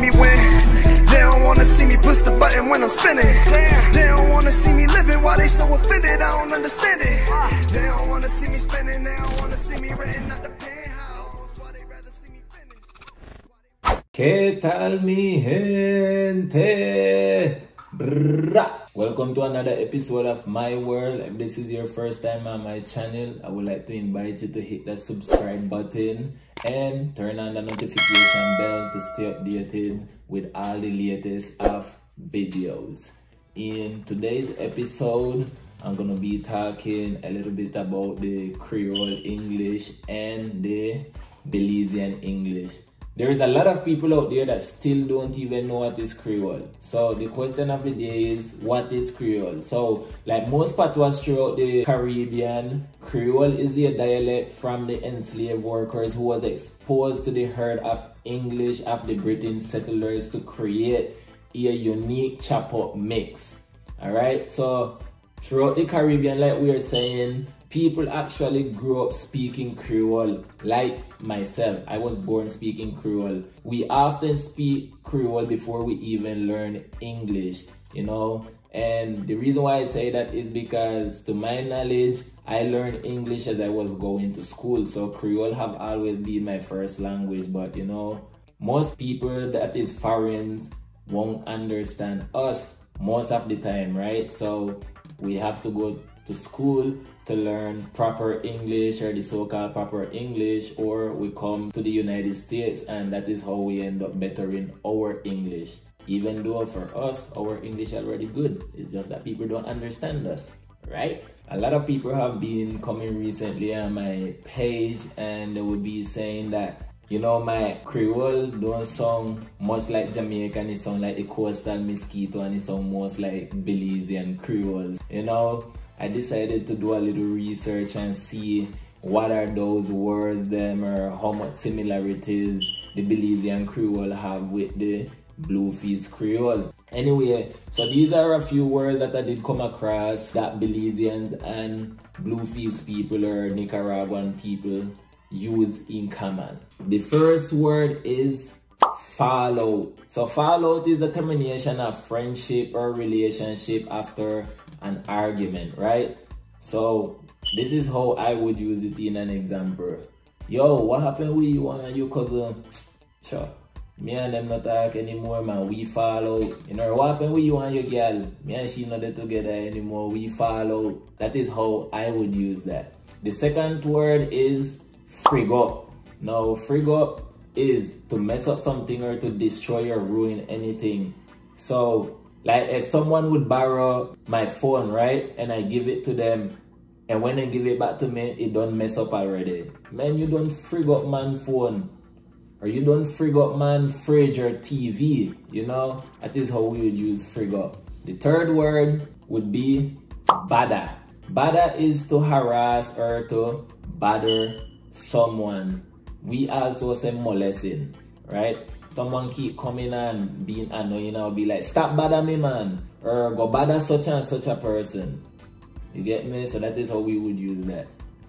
me win. They don't wanna see me push the button when I'm spinning. They don't wanna see me living while they so offended. I don't understand it. They don't wanna see me spending. They don't wanna see me renting out the penthouse. Why they rather see me finish? ¿Qué tal mi gente? Brrrah. Welcome to another episode of My World. If this is your first time on my channel, I would like to invite you to hit the subscribe button and turn on the notification bell to stay updated with all the latest of videos. In today's episode, I'm gonna be talking a little bit about the Creole English and the Belizean English. There is a lot of people out there that still don't even know what is Creole. So the question of the day is, what is Creole? So like most patois throughout the Caribbean, Creole is a dialect from the enslaved workers who was exposed to the herd of English of the British settlers to create a unique chop-up mix. Alright, so throughout the Caribbean, like we are saying, people actually grew up speaking Creole, like myself. I was born speaking Creole. We often speak Creole before we even learn English, you know. And the reason why I say that is because, to my knowledge, I learned English as I was going to school. So Creole have always been my first language. But, you know, most people that is foreigners won't understand us most of the time, right? So we have to go to school to learn proper English, or the so-called proper English, or we come to the United States and that is how we end up bettering our English. Even though for us, our English is already good. It's just that people don't understand us, right? A lot of people have been coming recently on my page and they would be saying that, you know, my Creole don't sound much like Jamaican, it sound like the coastal mosquito, and it sound most like Belizean Creoles, you know. I decided to do a little research and see what are those words them, or how much similarities the Belizean Creole have with the Bluefields Creole. Anyway, so these are a few words that I did come across that Belizeans and Bluefields people or Nicaraguan people use in common. The first word is fallout. So fallout is the termination of friendship or relationship after an argument, right? So this is how I would use it in an example. Yo, what happened with you and your cousin? Sure, me and them not talk anymore, man. We fall out. You know, what happened with you and your girl? Me and she not together anymore. We fall out. That is how I would use that. The second word is frig up. Now, frig up is to mess up something or to destroy or ruin anything. So like if someone would borrow my phone, right, and I give it to them, and when they give it back to me, it don't mess up already. Man, you don't frig up man phone, or you don't frig up man fridge or TV, you know. That is how we would use frig up. The third word would be bada. Bada is to harass or to bother someone. We also say molesting, right? Someone keep coming and being annoying, I'll be like, stop bother me, man, or go bother such and such a person. You get me? So that is how we would use that.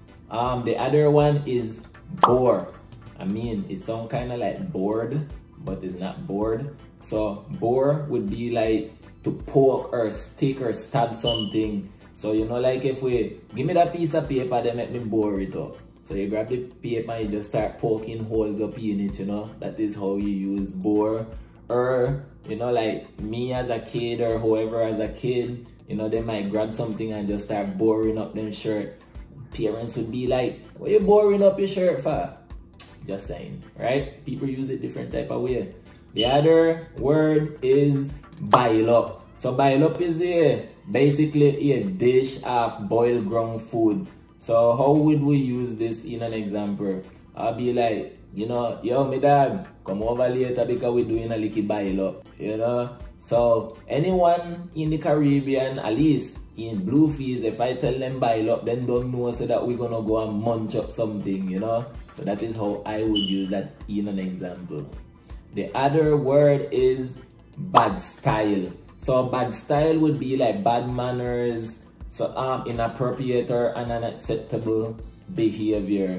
The other one is bore. I mean, it sounds kind of like bored, but it's not bored. So bore would be like to poke or stick or stab something. So you know, like if we give me that piece of paper, they make me bore it up. So you grab the paper and you just start poking holes up in it, you know. That is how you use bore. Or, you know, like me as a kid or whoever as a kid, you know, they might grab something and just start boring up them shirt. Parents would be like, what you boring up your shirt for? Just saying, right? People use it different type of way. The other word is boil up. So boil up is basically a dish of boiled ground food. So how would we use this in an example? I'll be like, you know, yo, me dad, come over later because we're doing a little boil up, you know? So anyone in the Caribbean, at least in Bluefields, if I tell them boil up, then don't know so that we're gonna go and munch up something, you know? So that is how I would use that in an example. The other word is bad style. So bad style would be like bad manners, so inappropriate or unacceptable behavior.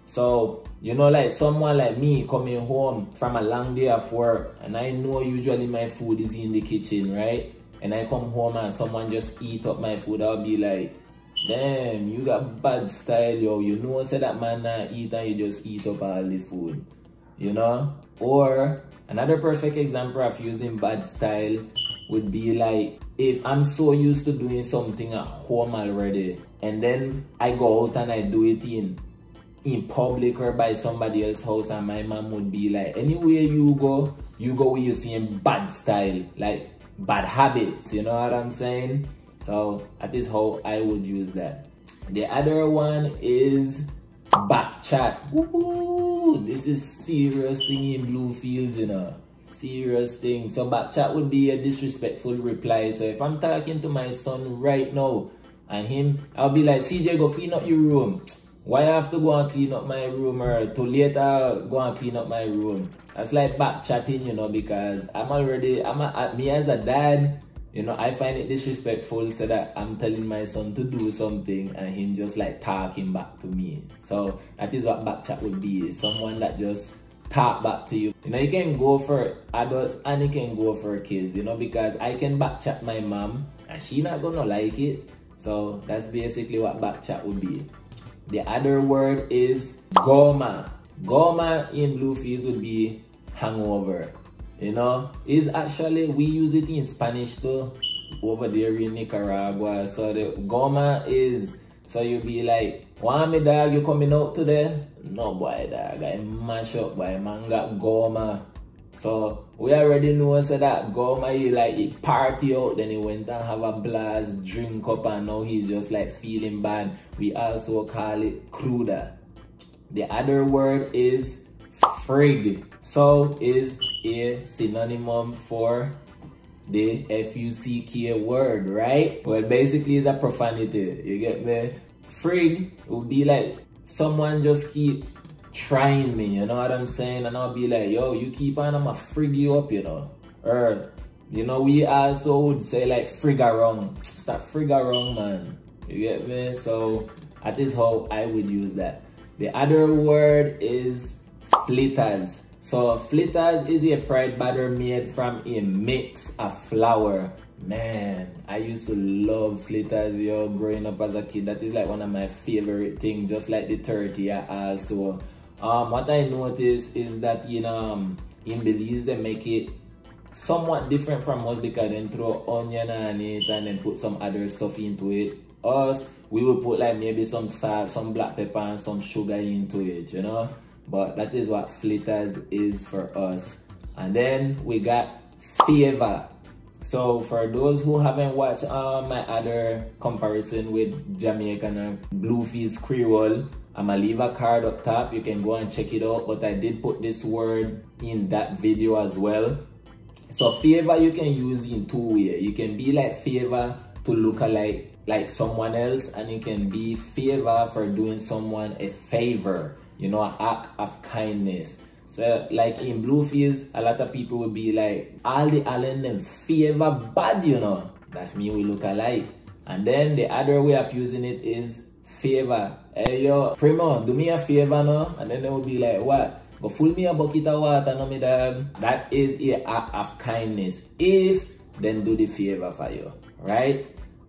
So, you know, like someone like me coming home from a long day of work, and I know usually my food is in the kitchen, right? And I come home and someone just eat up my food, I'll be like, damn, you got bad style, yo. You know, say that man not eat and you just eat up all the food, you know? Or another perfect example of using bad style would be like, if I'm so used to doing something at home already, and then I go out and I do it in public or by somebody else's house, and my mom would be like, anywhere you go where you seeing bad style, like bad habits, you know what I'm saying? So that is how I would use that. The other one is back chat. Woohoo! This is serious thing in Bluefields, you know. Serious thing. So back chat would be a disrespectful reply. So if I'm talking to my son right now and I'll be like, CJ, go clean up your room. Why I have to go and clean up my room, or to later go and clean up my room? That's like back chatting, you know, because me as a dad, you know, I find it disrespectful so that I'm telling my son to do something and him just like talking back to me. So that is what back chat would be. Someone that just talk back to you. You know, you can go for adults and you can go for kids, you know, because I can back chat my mom and she not gonna like it. So that's basically what back chat would be. The other word is goma. Goma in Bluefields would be hangover. You know, is actually, we use it in Spanish too, over there in Nicaragua. So the goma is, so you be like, want me dog, you coming out today? No boy dog, I mash up boy, man got goma. So we already know so that goma, he like he party out, then he went and have a blast, drink up, and now he's just like feeling bad. We also call it cruda. The other word is frig. So is a synonym for the F-U-C-K word, right? Well, basically it's a profanity, you get me? Frig would be like someone just keep trying me, you know what I'm saying? And I'll be like, yo, you keep on, I'ma frig you up, you know? Or, you know, we also would say like frig around. Stop frig around, man. You get me? So that is how I would use that. The other word is flitters. So flitters is a fried batter made from a mix of flour. Man, I used to love flitters, yo, growing up as a kid. That is like one of my favorite things, just like the tortilla also. What I noticed is that, you know, in Belize they make it somewhat different from us because they throw onion on it and then put some other stuff into it. Us, we will put like maybe some salt, some black pepper and some sugar into it, you know. But that is what flitters is for us. And then we got favor. So for those who haven't watched my other comparison with Jamaican and Bluefields Creole, I'ma leave a card up top. You can go and check it out. But I did put this word in that video as well. So favor you can use in two ways. You can be like favor to look alike like someone else, and you can be favor for doing someone a favor, you know, an act of kindness. So like in Bluefields, a lot of people will be like, all the Allen them favor bad, you know. That's me, we look alike. And then the other way of using it is favor. Hey yo, Primo, do me a favor no? And then they will be like, what? Go full me a bucket of water no me dog. That is an act of kindness. If then do the favor for you, right?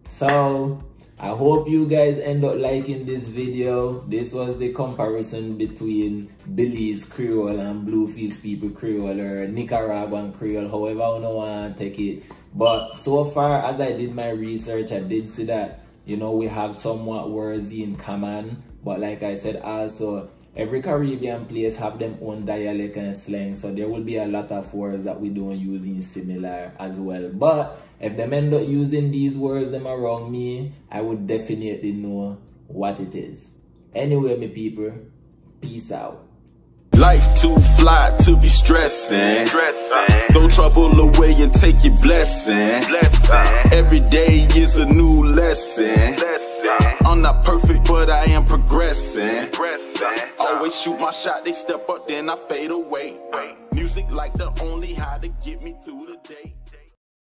So I hope you guys end up liking this video. This was the comparison between Belize Creole and Bluefields people Creole, or Nicaraguan Creole, however you want to take it. But so far as I did my research, I did see that, you know, we have somewhat words in common. But like I said also, every Caribbean place have them own dialect and slang. So there will be a lot of words that we don't use in similar as well. But if them end up using these words them around me, I would definitely know what it is. Anyway, my people, peace out. Life too fly to be stressing. Throw trouble away and take your blessing. Every day is a new lesson. I'm not perfect, but I am progressing. Always shoot my shot, they step up, then I fade away. Music like the only how to get me through the day.